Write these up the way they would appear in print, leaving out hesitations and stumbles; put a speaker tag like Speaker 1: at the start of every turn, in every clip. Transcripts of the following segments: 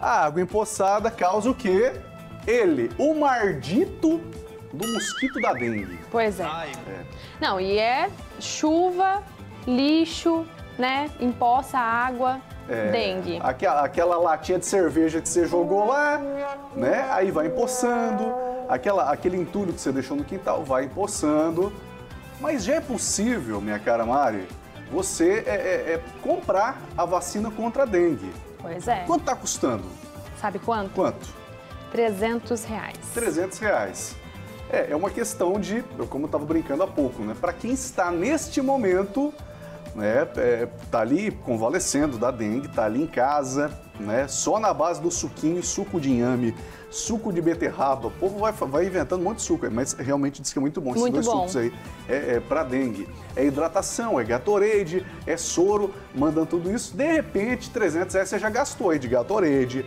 Speaker 1: A água empoçada causa o quê? O mardito do mosquito da dengue.
Speaker 2: Pois é. Não, e é chuva, lixo, né? Empoça água, dengue.
Speaker 1: Aquela latinha de cerveja que você jogou lá, né? Aí vai empoçando. Aquele entulho que você deixou no quintal vai empoçando. Mas já é possível, minha cara Mari, você comprar a vacina contra a dengue.
Speaker 2: Pois é.
Speaker 1: Quanto está custando?
Speaker 2: Sabe quanto?
Speaker 1: Quanto?
Speaker 2: R$300.
Speaker 1: R$300. É uma questão de, como eu estava brincando há pouco, né? Para quem está neste momento, né, tá ali convalescendo da dengue, tá ali em casa, né, só na base do suquinho, suco de inhame, suco de beterraba. O povo vai inventando um monte de suco, mas realmente diz que é muito bom.
Speaker 2: Muito
Speaker 1: esses dois
Speaker 2: bom.
Speaker 1: sucos aí para dengue. É hidratação, é Gatorade, é soro, mandando tudo isso. De repente, R$300 você já gastou aí de Gatorade,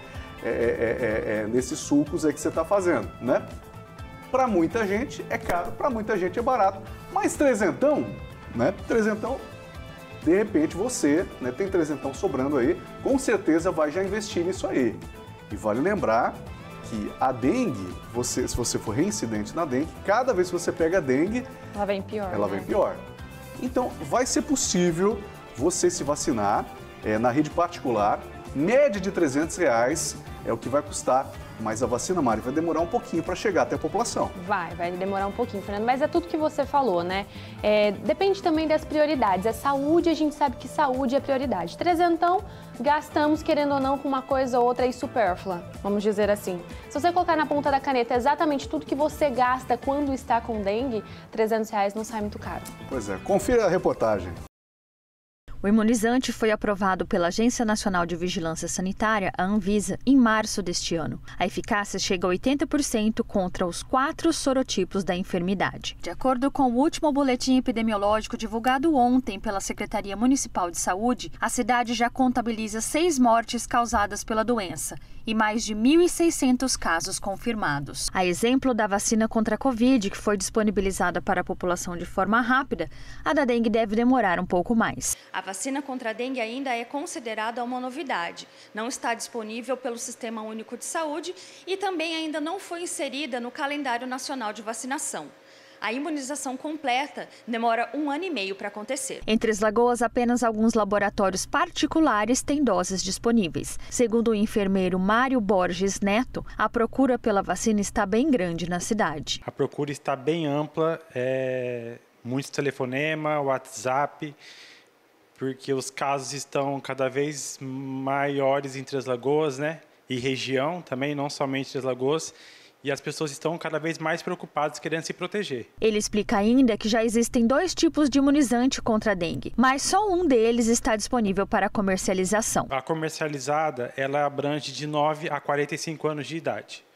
Speaker 1: nesses sucos aí que você está fazendo, né? Para muita gente é caro, para muita gente é barato. Mas trezentão, né? Trezentão, de repente você, né, tem trezentão sobrando aí, com certeza vai já investir nisso aí. E vale lembrar que a dengue, se você for reincidente na dengue, cada vez que você pega a dengue,
Speaker 2: ela vem pior.
Speaker 1: Ela vem pior. Então, vai ser possível você se vacinar na rede particular, média de R$300 é o que vai custar. Mas a vacina, Mari, vai demorar um pouquinho para chegar até a população.
Speaker 2: Vai demorar um pouquinho, Fernando, mas é tudo que você falou, né? Depende também das prioridades. É saúde, a gente sabe que saúde é prioridade. Trezentão, gastamos, querendo ou não, com uma coisa ou outra aí supérflua, vamos dizer assim. Se você colocar na ponta da caneta exatamente tudo que você gasta quando está com dengue, R$300 não sai muito caro.
Speaker 1: Pois é, confira a reportagem.
Speaker 3: O imunizante foi aprovado pela Agência Nacional de Vigilância Sanitária, a Anvisa, em março deste ano. A eficácia chega a 80% contra os 4 sorotipos da enfermidade. De acordo com o último boletim epidemiológico divulgado ontem pela Secretaria Municipal de Saúde, a cidade já contabiliza 6 mortes causadas pela doença e mais de 1.600 casos confirmados. A exemplo da vacina contra a Covid, que foi disponibilizada para a população de forma rápida, a da dengue deve demorar um pouco mais.
Speaker 4: A vacina contra a dengue ainda é considerada uma novidade. Não está disponível pelo Sistema Único de Saúde e também ainda não foi inserida no calendário nacional de vacinação. A imunização completa demora 1 ano e meio para acontecer.
Speaker 3: Em Três Lagoas, apenas alguns laboratórios particulares têm doses disponíveis. Segundo o enfermeiro Mário Borges Neto, a procura pela vacina está bem grande na cidade.
Speaker 5: A procura está bem ampla, muitos telefonema, WhatsApp, porque os casos estão cada vez maiores em Três Lagoas, né? E região também, não somente Três Lagoas. E as pessoas estão cada vez mais preocupadas, querendo se proteger.
Speaker 3: Ele explica ainda que já existem 2 tipos de imunizante contra a dengue, mas só um deles está disponível para comercialização.
Speaker 5: A comercializada, ela abrange de 9 a 45 anos de idade.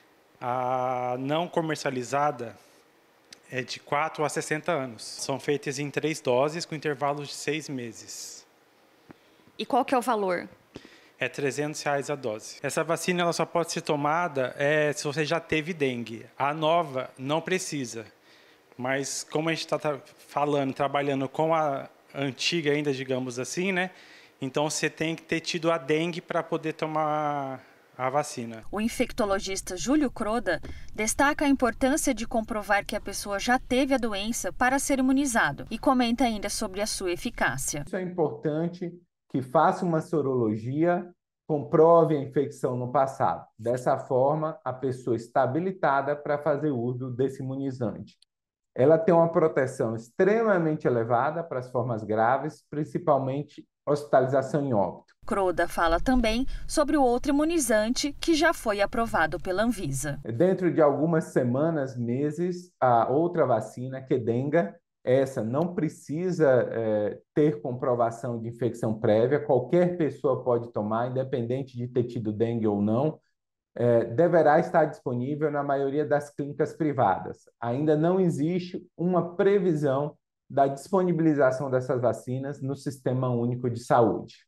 Speaker 5: A não comercializada é de 4 a 60 anos. São feitas em 3 doses, com intervalos de 6 meses.
Speaker 4: E qual que é o valor?
Speaker 5: É R$300 a dose. Essa vacina ela só pode ser tomada se você já teve dengue. A nova não precisa. Mas como a gente está trabalhando com a antiga ainda, digamos assim, né? Então você tem que ter tido a dengue para poder tomar a vacina.
Speaker 3: O infectologista Júlio Croda destaca a importância de comprovar que a pessoa já teve a doença para ser imunizado e comenta ainda sobre a sua eficácia.
Speaker 6: Isso é importante, que faça uma sorologia, comprove a infecção no passado. Dessa forma, a pessoa está habilitada para fazer uso desse imunizante. Ela tem uma proteção extremamente elevada para as formas graves, principalmente hospitalização em óbito.
Speaker 3: Croda fala também sobre o outro imunizante que já foi aprovado pela Anvisa.
Speaker 6: Dentro de algumas semanas, meses, a outra vacina, Qdenga, essa não precisa ter comprovação de infecção prévia, qualquer pessoa pode tomar, independente de ter tido dengue ou não, deverá estar disponível na maioria das clínicas privadas. Ainda não existe uma previsão da disponibilização dessas vacinas no Sistema Único de Saúde.